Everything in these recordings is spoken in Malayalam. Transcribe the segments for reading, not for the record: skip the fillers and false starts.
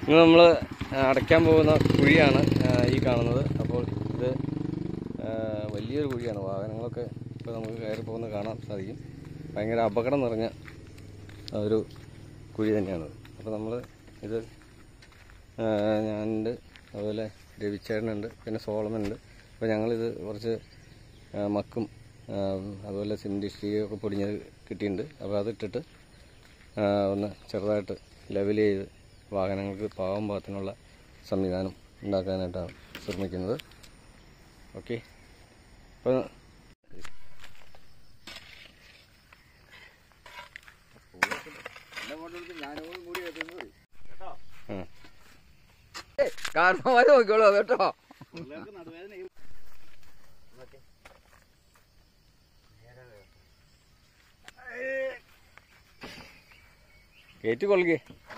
ഇന്ന് നമ്മൾ അടയ്ക്കാൻ പോകുന്ന കുഴിയാണ് ഈ കാണുന്നത്. അപ്പോൾ ഇത് വലിയൊരു കുഴിയാണ്. വാഹനങ്ങളൊക്കെ ഇപ്പോൾ നമുക്ക് കയറി പോകുന്നത് കാണാൻ സാധിക്കും. ഭയങ്കര അപകടം നിറഞ്ഞ ഒരു കുഴി തന്നെയാണ്. അപ്പോൾ നമ്മൾ ഇത് ഞാനുണ്ട്, അതുപോലെ രവിച്ചേട്ടനുണ്ട്, പിന്നെ സോളമനുണ്ട്. അപ്പോൾ ഞങ്ങളിത് കുറച്ച് മക്കും അതുപോലെ സിമൻറ്റ് ഇഷ്ടികയൊക്കെ പൊടിഞ്ഞത് കിട്ടിയിട്ടുണ്ട്. അപ്പോൾ അതിട്ടിട്ട് ഒന്ന് ചെറുതായിട്ട് ലെവൽ ചെയ്ത് വാഹനങ്ങൾക്ക് പാവം പാകത്തിനുള്ള സംവിധാനം ഉണ്ടാക്കാനായിട്ടാണ് ശ്രമിക്കുന്നത്. ഓക്കെ, അപ്പോൾ കാരണമായി നോക്കിക്കോളൂ കേട്ടോ. കയറ്റി കൊള്ളുകയെ.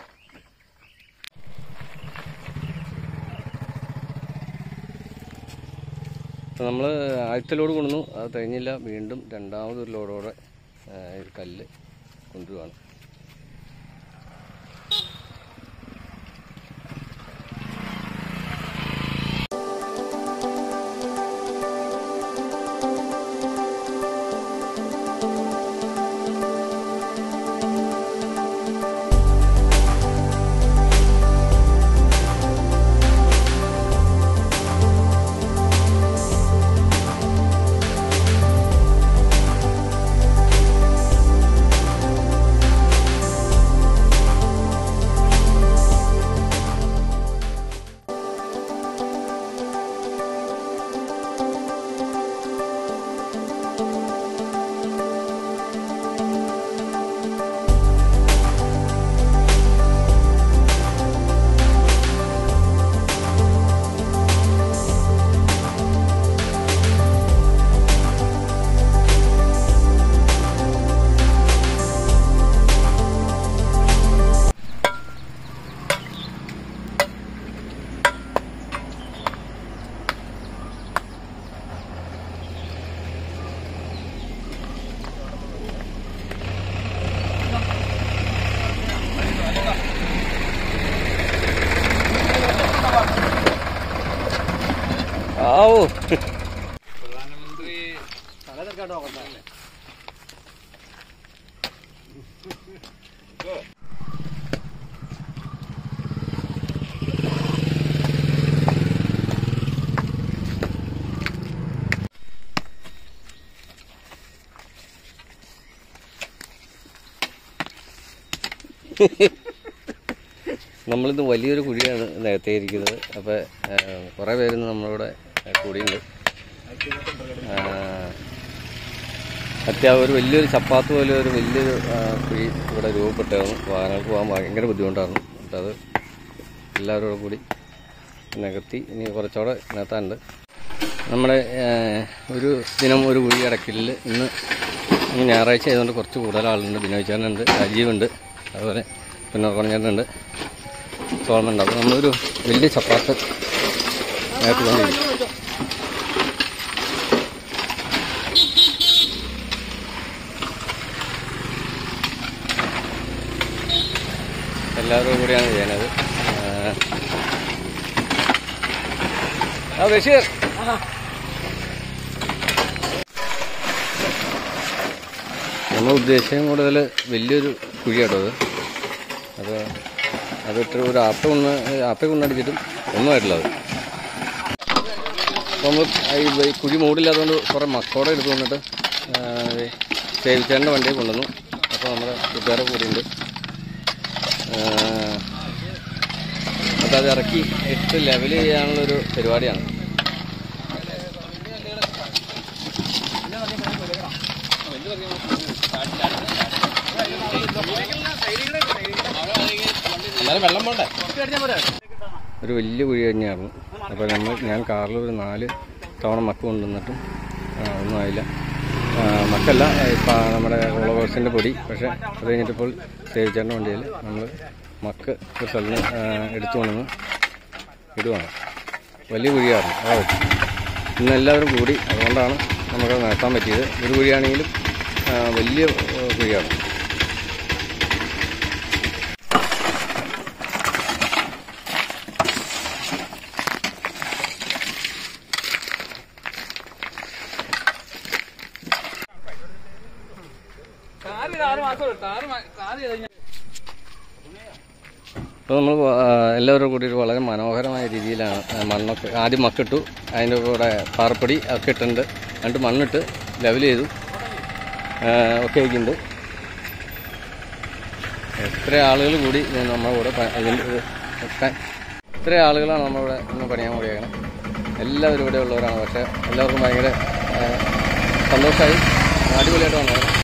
അപ്പോൾ നമ്മൾ ആദ്യത്തെ ലോഡ് കൊണ്ടുവന്നു, അത് കഴിഞ്ഞില്ല. വീണ്ടും രണ്ടാമതൊരു ലോഡോടെ കല്ല് കൊണ്ടുപോവാണ്. പ്രധാനമന്ത്രി തലതെടുക്കാട്ടോ കൊണ്ടല്ലേ. നമ്മളിത് വലിയൊരു കുഴിയാണ് നേരത്തെ ഇരിക്കുന്നത്. അപ്പോൾ കുറേ പേരിന്ന് നമ്മളിവിടെ കൂടിയുണ്ട്. ഒരു വലിയൊരു ചപ്പാത്ത് പോലെ ഒരു വലിയൊരു കുഴി ഇവിടെ രൂപപ്പെട്ടായിരുന്നു. വാഹനങ്ങൾക്ക് പോകാൻ ഭയങ്കര ബുദ്ധിമുട്ടായിരുന്നു. അപ്പോൾ അത് എല്ലാവരും കൂടി നികത്തി ഇനി കുറച്ചുകൂടെ നികത്താനുണ്ട്. നമ്മുടെ ഒരു ദിനം ഒരു കുഴി അടക്കലിൽ ഇന്ന് ഞായറാഴ്ച ആയതുകൊണ്ട് കുറച്ച് കൂടുതൽ ആളുണ്ട്. ബിനോയ്ചാനുണ്ട്, രാജീവുണ്ട്, അതുപോലെ പിന്നെ കുറഞ്ഞേട്ടനുണ്ട്, സോളമുണ്ട്. അപ്പോൾ നമ്മളൊരു വലിയ ചപ്പാത്ത് നികത്തിക്കൊണ്ടിരിക്കും. എല്ലാവരും കൂടിയാണ് ചെയ്യുന്നത്. ബഷീർ, നമ്മൾ ഉദ്ദേശിച്ചതും കൂടുതൽ വലിയൊരു കുഴിയാട്ടോ അത്. അപ്പോൾ അതിട്ട് ഒരു ആപ്പ കൊണ്ടടിച്ചിട്ടും ഒന്നുമായിട്ടില്ല അത്. അപ്പോൾ നമ്മൾ ഈ കുഴി മൂടില്ലാത്തതുകൊണ്ട് കുറേ മക്കോടെ എടുത്തു വന്നിട്ട് സേവിച്ചേൻ്റെ വണ്ടിയെ കൊണ്ടുവന്നു. അപ്പോൾ നമ്മുടെ കൂട്ടുകാരെ കൂടിയുണ്ട്. അപ്പോൾ അത് ഇറക്കി ഇട്ട് ലെവൽ ചെയ്യാനുള്ളൊരു പരിപാടിയാണ്. ഒരു വലിയ കുഴി തന്നെയായിരുന്നു. അപ്പോൾ ഞാൻ കാറിൽ ഒരു 4 തവണ മക്ക് കൊണ്ടുവന്നിട്ടും ഒന്നും ആയില്ല. മക്കല്ല, ഇപ്പം നമ്മുടെ ഓളോവേഴ്സിൻ്റെ പൊടി. പക്ഷേ അത് കഴിഞ്ഞിട്ടിപ്പോൾ സേവിച്ചേൻ്റെ വണ്ടിയിൽ നമ്മൾ മക്ക് ഒരു സ്ഥലത്ത് എടുത്തു കൊണ്ടുവന്ന് ഇടുവാണ്. വലിയ കുഴിയായിരുന്നു. അതാ പറ്റി ഇന്ന് എല്ലാവരും കൂടി, അതുകൊണ്ടാണ് നമുക്കത് നടത്താൻ പറ്റിയത്. ഒരു കുഴിയാണെങ്കിലും വലിയ കുഴിയാണ്. അപ്പോൾ നമ്മൾ എല്ലാവരും കൂടിയിട്ട് വളരെ മനോഹരമായ രീതിയിലാണ് മണ്ണൊക്കെ ആദ്യം മക്കിട്ടു, അതിൻ്റെ കൂടെ പാറപ്പൊടി ഒക്കെ ഇട്ടുണ്ട്, എന്നിട്ട് മണ്ണിട്ട് ലെവൽ ചെയ്തു ഒക്കെ ആയിക്കുന്നുണ്ട്. എത്ര ആളുകൾ കൂടി നമ്മുടെ കൂടെ എത്ര ആളുകളാണ് നമ്മളിവിടെ ഇന്ന് പണിയാൻ കൂടിയേക്കണം. എല്ലാവരും ഇവിടെ ഉള്ളവരാണ്. പക്ഷേ എല്ലാവർക്കും ഭയങ്കര സന്തോഷമായി, അടിപൊളിയായിട്ട് വന്നത്.